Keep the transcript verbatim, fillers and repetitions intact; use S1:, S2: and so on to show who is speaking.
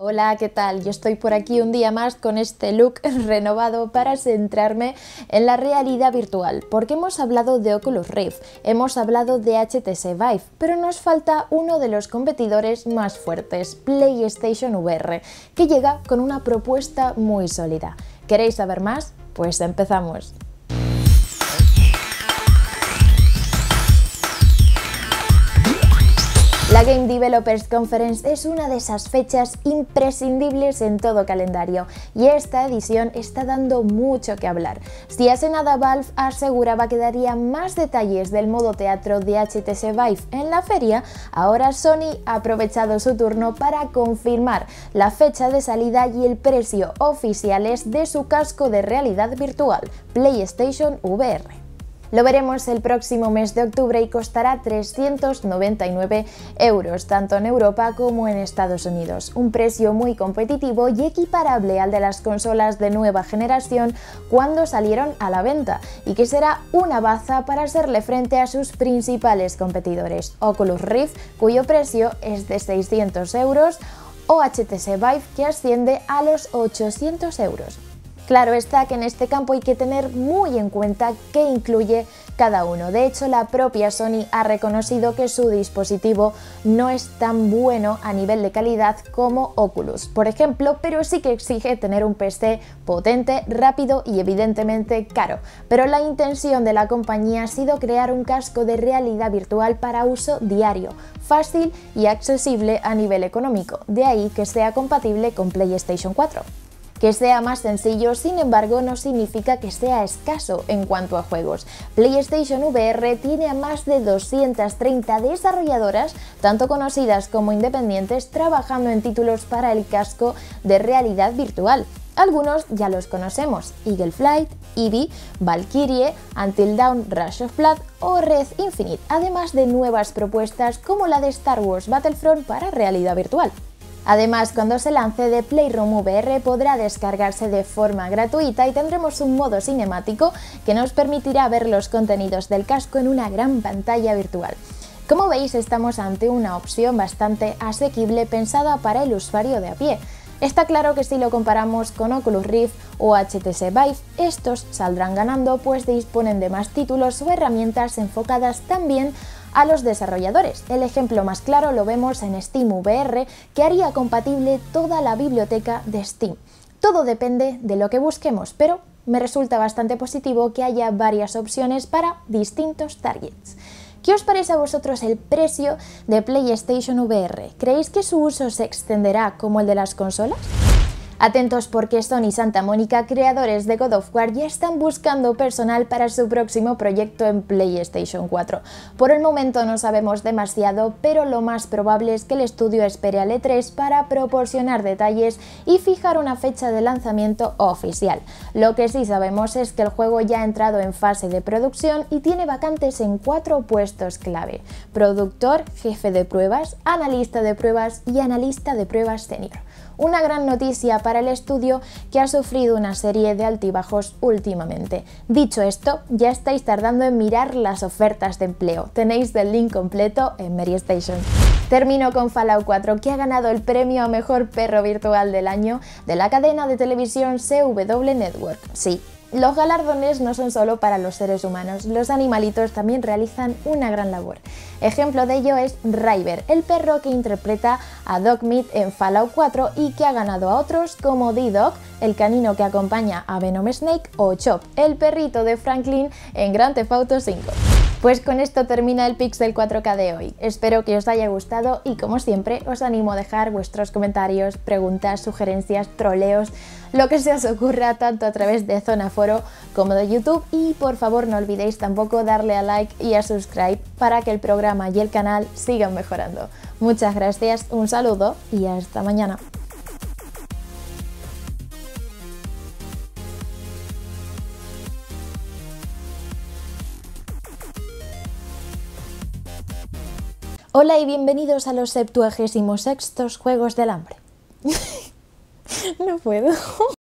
S1: Hola, ¿qué tal? Yo estoy por aquí un día más con este look renovado para centrarme en la realidad virtual, porque hemos hablado de Oculus Rift, hemos hablado de H T C Vive, pero nos falta uno de los competidores más fuertes, PlayStation V R, que llega con una propuesta muy sólida. ¿Queréis saber más? Pues empezamos. La Game Developers Conference es una de esas fechas imprescindibles en todo calendario y esta edición está dando mucho que hablar. Si hace nada Valve aseguraba que daría más detalles del modo teatro de H T C Vive en la feria, ahora Sony ha aprovechado su turno para confirmar la fecha de salida y el precio oficiales de su casco de realidad virtual, PlayStation V R. Lo veremos el próximo mes de octubre y costará trescientos noventa y nueve euros, tanto en Europa como en Estados Unidos. Un precio muy competitivo y equiparable al de las consolas de nueva generación cuando salieron a la venta, y que será una baza para hacerle frente a sus principales competidores, Oculus Rift, cuyo precio es de seiscientos euros, o H T C Vive, que asciende a los ochocientos euros. Claro está que en este campo hay que tener muy en cuenta qué incluye cada uno. De hecho, la propia Sony ha reconocido que su dispositivo no es tan bueno a nivel de calidad como Oculus, por ejemplo, pero sí que exige tener un P C potente, rápido y evidentemente caro. Pero la intención de la compañía ha sido crear un casco de realidad virtual para uso diario, fácil y accesible a nivel económico, de ahí que sea compatible con PlayStation cuatro. Que sea más sencillo, sin embargo, no significa que sea escaso en cuanto a juegos. PlayStation V R tiene a más de doscientas treinta desarrolladoras, tanto conocidas como independientes, trabajando en títulos para el casco de realidad virtual. Algunos ya los conocemos: Eagle Flight, Eevee, Valkyrie, Until Dawn Rush of Blood o Red Infinite, además de nuevas propuestas como la de Star Wars Battlefront para realidad virtual. Además, cuando se lance, The Playroom V R podrá descargarse de forma gratuita y tendremos un modo cinemático que nos permitirá ver los contenidos del casco en una gran pantalla virtual. Como veis, estamos ante una opción bastante asequible pensada para el usuario de a pie. Está claro que si lo comparamos con Oculus Rift o H T C Vive, estos saldrán ganando, pues disponen de más títulos o herramientas enfocadas también a los desarrolladores. El ejemplo más claro lo vemos en Steam V R, que haría compatible toda la biblioteca de Steam. Todo depende de lo que busquemos, pero me resulta bastante positivo que haya varias opciones para distintos targets. ¿Qué os parece a vosotros el precio de PlayStation V R? ¿Creéis que su uso se extenderá como el de las consolas? Atentos, porque Sony Santa Mónica, creadores de God of War, ya están buscando personal para su próximo proyecto en PlayStation cuatro. Por el momento no sabemos demasiado, pero lo más probable es que el estudio espere al E tres para proporcionar detalles y fijar una fecha de lanzamiento oficial. Lo que sí sabemos es que el juego ya ha entrado en fase de producción y tiene vacantes en cuatro puestos clave: productor, jefe de pruebas, analista de pruebas y analista de pruebas senior. Una gran noticia para el estudio, que ha sufrido una serie de altibajos últimamente. Dicho esto, ya estáis tardando en mirar las ofertas de empleo. Tenéis el link completo en Mary Station. Termino con Fallout cuatro, que ha ganado el premio a Mejor Perro Virtual del Año de la cadena de televisión C W Network. Sí, los galardones no son solo para los seres humanos, los animalitos también realizan una gran labor. Ejemplo de ello es Ryber, el perro que interpreta a Dogmeat en Fallout cuatro y que ha ganado a otros como D-Dog, el canino que acompaña a Venom Snake, o Chop, el perrito de Franklin en Grand Theft Auto cinco. Pues con esto termina el Pixel cuatro K de hoy. Espero que os haya gustado y, como siempre, os animo a dejar vuestros comentarios, preguntas, sugerencias, troleos, lo que se os ocurra, tanto a través de Zona Foro como de YouTube, y por favor no olvidéis tampoco darle a like y a subscribe para que el programa y el canal sigan mejorando. Muchas gracias, un saludo y hasta mañana. Hola y bienvenidos a los septuagésimos sextos Juegos del Hambre. No puedo.